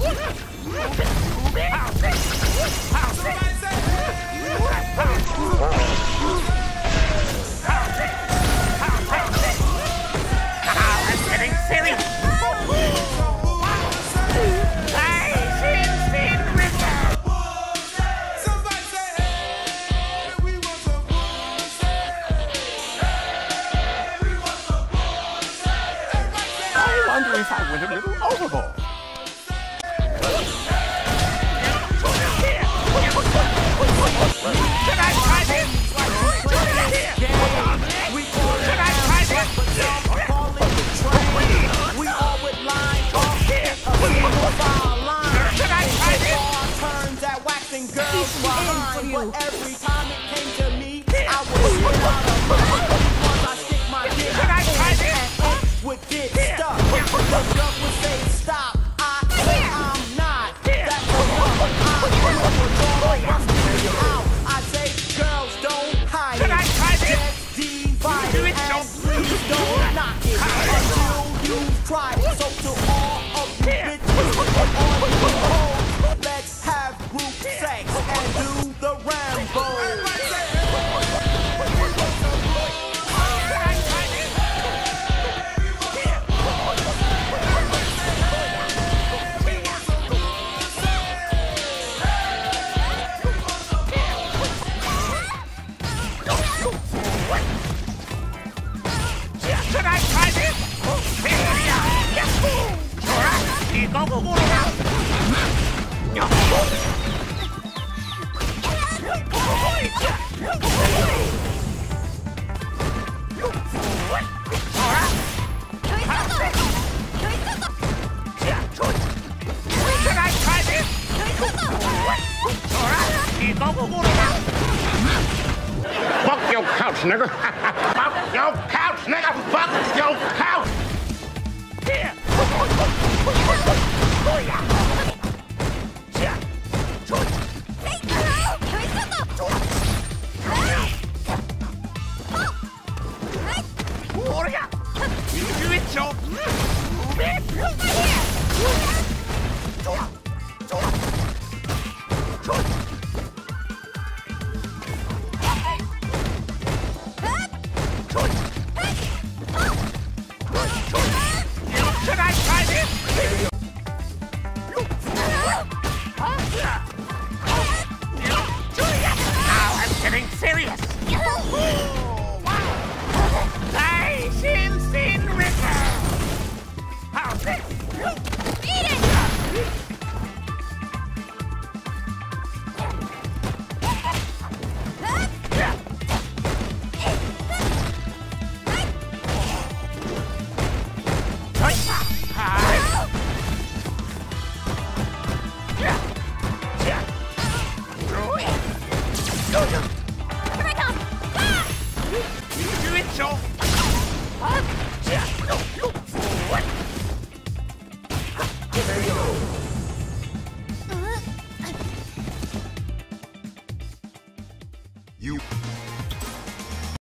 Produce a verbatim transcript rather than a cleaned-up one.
If I went a little overboard. Should I try this? Should I try this? We all would line up a single file line. Should I try this? Turns at waxing girls behind, but every time it came to me, I would get out of line because I stick my dick. Should I try this? Would get stuck. The jump would say stop. I say I'm not. That's enough. I'm out. I say girls don't hide Should I it. try this? Just divide Do it. it, And don't. please don't knock it until you've tried it. So to all of you bitches and all you hoes, let's have group sex and do the Rambo. Should I try this? 이거 보고 Should I try this? 이거 보고 Fuck your couch, nigga. Fuck your couch, nigga. Fuck your couch. Here. 뭐야? 유했죠? 좋아, 좋아, 좋아. Should I try this? Now I'm getting serious. I Shin Sin River. How's this? Eat it! Here I come! Ah! You it, Joe! There you go.